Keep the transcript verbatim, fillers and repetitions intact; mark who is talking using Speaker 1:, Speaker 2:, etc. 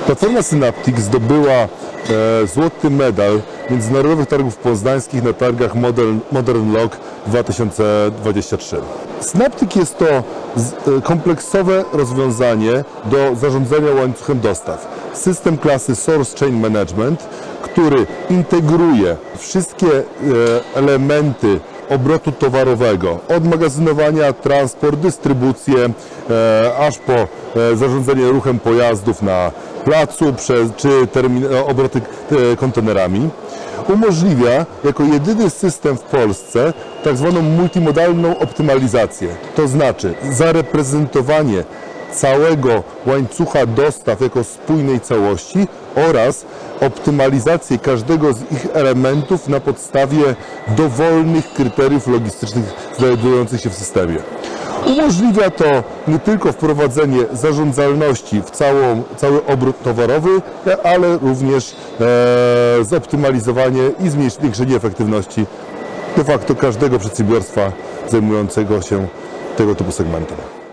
Speaker 1: Platforma Synaptic zdobyła e, złoty medal Międzynarodowych Targów Poznańskich na targach Modern, Modern Lock dwa tysiące dwudziesty trzeci. Synaptic jest to z, e, kompleksowe rozwiązanie do zarządzania łańcuchem dostaw. System klasy Source Chain Management, który integruje wszystkie e, elementy obrotu towarowego, od magazynowania, transport, dystrybucję, e, aż po e, zarządzanie ruchem pojazdów na placu, przez, czy termin, obroty e, kontenerami. Umożliwia jako jedyny system w Polsce tak zwaną multimodalną optymalizację. To znaczy zareprezentowanie całego łańcucha dostaw jako spójnej całości oraz optymalizację każdego z ich elementów na podstawie dowolnych kryteriów logistycznych znajdujących się w systemie. Umożliwia to nie tylko wprowadzenie zarządzalności w całą, cały obrót towarowy, ale również e, zoptymalizowanie i zwiększenie efektywności de facto każdego przedsiębiorstwa zajmującego się tego typu segmentem.